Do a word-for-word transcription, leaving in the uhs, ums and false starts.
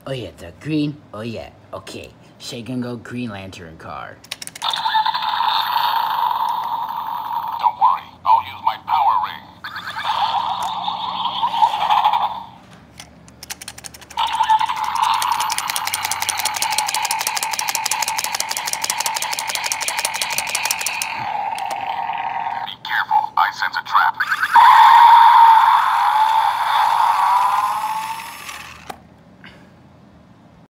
Oh yeah, the green. Oh yeah. Okay, Shay can go Green Lantern card.